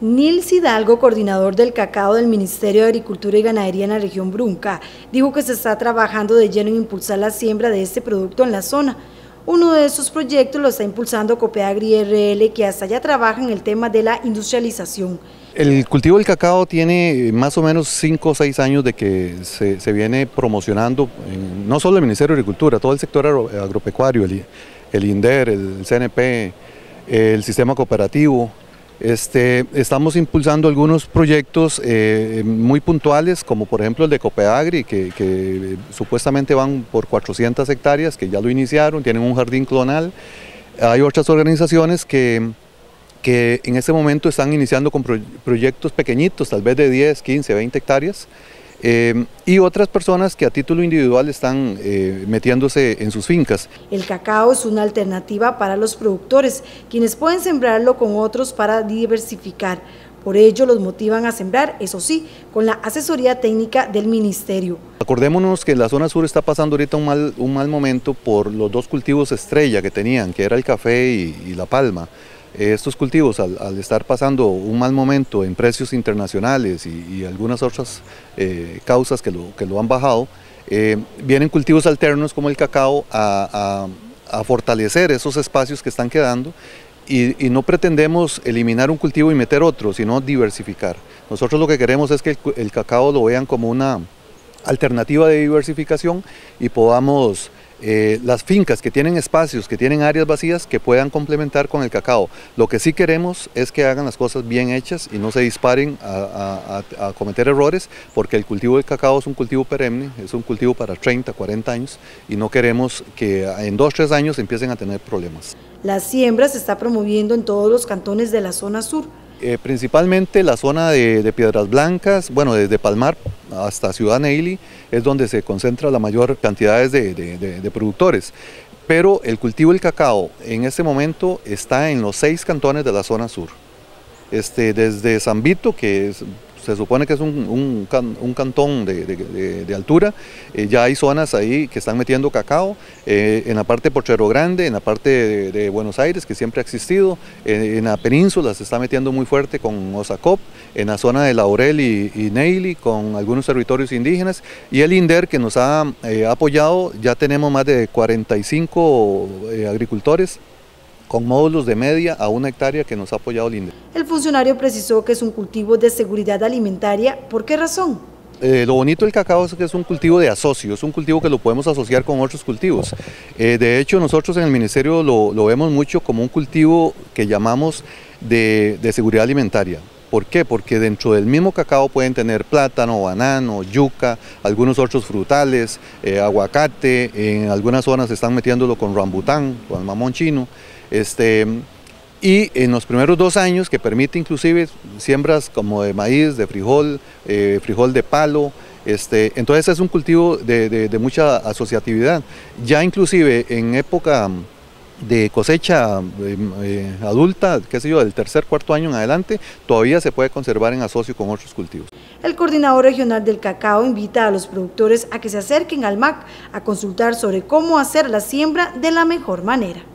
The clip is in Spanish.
Nils Hidalgo, coordinador del cacao del Ministerio de Agricultura y Ganadería en la región Brunca, dijo que se está trabajando de lleno en impulsar la siembra de este producto en la zona. Uno de esos proyectos lo está impulsando Copeagri RL, que hasta ya trabaja en el tema de la industrialización. El cultivo del cacao tiene más o menos 5 o 6 años de que se viene promocionando, no solo el Ministerio de Agricultura, todo el sector agropecuario, el INDER, el CNP, el sistema cooperativo. Estamos impulsando algunos proyectos muy puntuales, como por ejemplo el de Copeagri, que supuestamente van por 400 hectáreas, que ya lo iniciaron, tienen un jardín clonal. Hay otras organizaciones que en este momento están iniciando con proyectos pequeñitos, tal vez de 10, 15, 20 hectáreas, y otras personas que a título individual están metiéndose en sus fincas. El cacao es una alternativa para los productores, quienes pueden sembrarlo con otros para diversificar. Por ello los motivan a sembrar, eso sí, con la asesoría técnica del ministerio. Acordémonos que la zona sur está pasando ahorita un mal momento por los dos cultivos estrella que tenían, que era el café y la palma. Estos cultivos, al estar pasando un mal momento en precios internacionales y algunas otras causas que lo han bajado, vienen cultivos alternos como el cacao a fortalecer esos espacios que están quedando y no pretendemos eliminar un cultivo y meter otro, sino diversificar. Nosotros lo que queremos es que el cacao lo vean como una alternativa de diversificación y podamos las fincas que tienen espacios, que tienen áreas vacías, que puedan complementar con el cacao. Lo que sí queremos es que hagan las cosas bien hechas y no se disparen a cometer errores, porque el cultivo del cacao es un cultivo perenne, es un cultivo para 30, 40 años y no queremos que en 2 o 3 años empiecen a tener problemas. La siembra se está promoviendo en todos los cantones de la zona sur. Principalmente la zona de Piedras Blancas, bueno, desde Palmar hasta Ciudad Neily es donde se concentra la mayor cantidad de productores. Pero el cultivo del cacao en este momento está en los 6 cantones de la zona sur. Desde San Vito, que se supone que es un cantón de altura, ya hay zonas ahí que están metiendo cacao, en la parte de Potrero Grande, en la parte de Buenos Aires, que siempre ha existido, en la península se está metiendo muy fuerte con Osacop, en la zona de Laurel y Neily, con algunos territorios indígenas, y el INDER, que nos ha apoyado. Ya tenemos más de 45 agricultores con módulos de media a 1 hectárea que nos ha apoyado el INDER. El funcionario precisó que es un cultivo de seguridad alimentaria. ¿Por qué razón? Lo bonito del cacao es que es un cultivo de asocio, es un cultivo que lo podemos asociar con otros cultivos. De hecho, nosotros en el ministerio lo vemos mucho como un cultivo que llamamos de seguridad alimentaria. ¿Por qué? Porque dentro del mismo cacao pueden tener plátano, banano, yuca, algunos otros frutales, aguacate, en algunas zonas están metiéndolo con rambután, con el mamón chino. Y en los primeros 2 años, que permite inclusive siembras como de maíz, de frijol, frijol de palo, entonces es un cultivo de mucha asociatividad. Ya inclusive en época de cosecha adulta, qué sé yo, del 3.er, 4.er año en adelante, todavía se puede conservar en asocio con otros cultivos. El coordinador regional del cacao invita a los productores a que se acerquen al MAC a consultar sobre cómo hacer la siembra de la mejor manera.